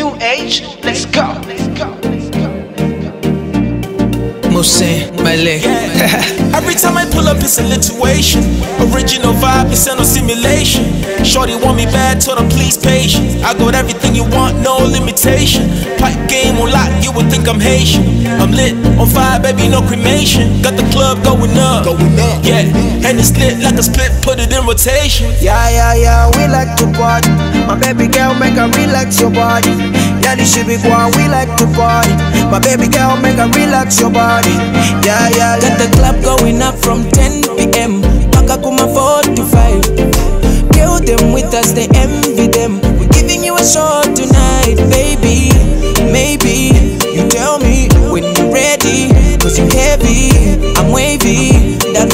new age. Let's go. Mosin, my leg. Every time I pull up, it's a lituation. Original vibe, it's no simulation. Shorty want me bad, told her please patience. I got everything you want, no limitation. Pipe game on lock, you would think I'm Haitian. I'm lit, on fire, baby, no cremation. Got the club going up, yeah. And it's lit like a split, put it in rotation. Yeah, we like to party. My baby girl, make her relax your body. Yeah, this should be one, we like to party. My baby girl, make her relax your body. Yeah. Got the club going up from 10 p.m. Paka kuma 45. Kill them with us, they envy them. We're giving you a show tonight, baby. Maybe you tell me when you're ready. Cause you're heavy, I'm wavy. That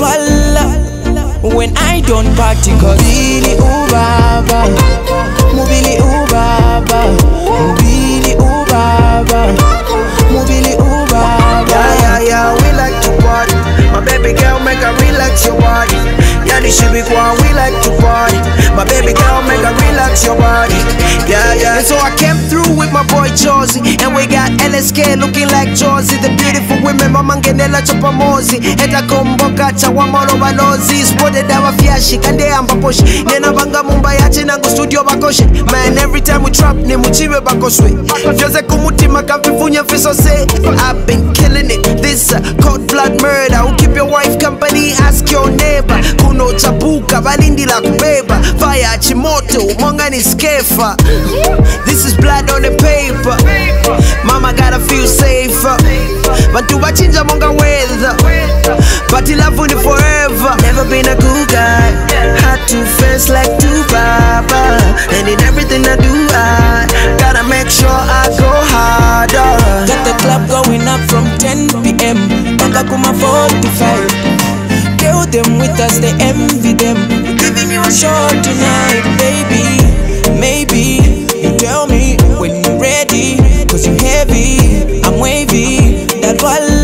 walla when I don't party. Cause Mubili ubaba, Mubili ubaba, Mubili ubaba, Mubili ubaba. Yeah, we like to party. My baby girl, make her relax your body. Yeah, this should be one, we like to party. My baby girl, make her relax your body. Yeah. And so I came through with my boy Josie, and we got LSK looking like Josie. The beautiful women, Mama Ngenela Chopamozi. Eta komboka chawamalo balozi. Spotted our fiashi, kande ambaposhi. Nena banga mumba yache nangu studio bakoshe. Man, every time we trap, ne muchiwe bakoswe. Jose kumuti makafifunya fiso say. I've been killing it, this cold blood murder. Who keep your wife company, ask your neighbor. Kuno chabuka, balindi la kubeba. Fire chimoto, monga ni skefa. This is blood on the paper. Mama gotta feel safer. Bantu bachinja monga weather. But he love you forever. Never been a good guy. Had to face like two baba. And in everything I do, I gotta make sure I go harder. Got the club going up from 10 p.m. Paka kuma 45. Kill them with us, they envy them. We're giving you a show tonight, baby. Maybe you tell me when you're ready. Cause you're heavy, I'm wavy. That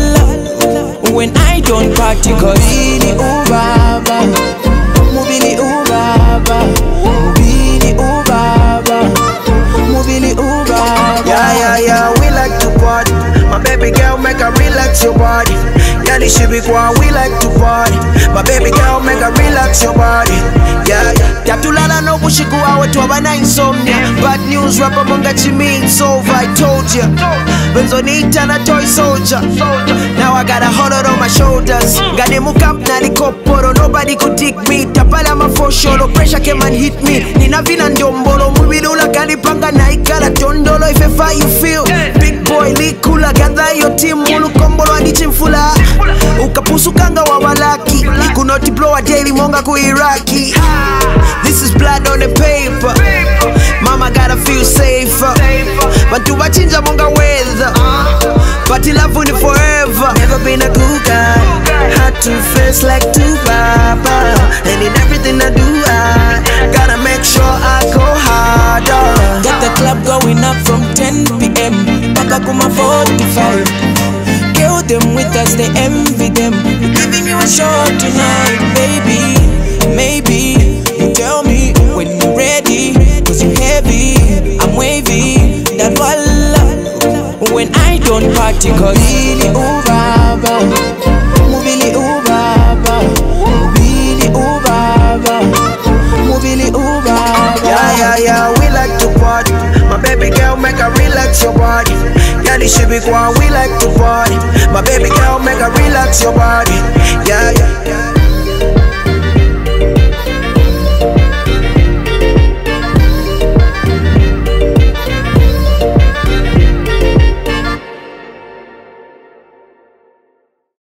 walla when I don't party. Cause Mubili ubaba, Mubili ubaba, Mubili ubaba, Mubili ubaba. Yeah, we like to party. My baby girl, make her relax your body. Yeah, this should be one, we like to party. My baby girl, make her relax your body. Yeah. Tatulala no bushikuwa watu wabana insomnia. Bad news, rapper monga chimi, it's over, I told ya. Benzonita na toy soldier. Now I got a hollow on my shoulders. Gane mukap na likoporo, nobody could dig me. Tapala mafosho, pressure came and hit me. Nina vina ndombolo, mubidula kalipanga na ikala tondolo. If ever you feel big boy, likula, gather your team, mulu kombolo adichimfula. Ukapusu kanga wa walaki, kunoti blow a daily monga ku Iraqi. This is blood on the paper. Mama gotta feel safer. Bantu bachinja monga weather. But he love you forever. Never been a good guy. Had to face like two baba. And in everything I do, I gotta make sure I go harder. Got the club going up from 10 p.m. Paka kuma 45. Kill them with us, they envy them. We're giving you a show tonight, baby. Maybe you tell me when you're ready. Cause you're heavy, I'm wavy. That walla when I don't party. Cause Mubili ubaba, Mubili ubaba, Mubili ubaba, Mubili ubaba. Yeah, we like to party. My baby girl, make her relax your body. Yeah, this should be one, we like to party. My baby girl, make her relax your body. Yeah.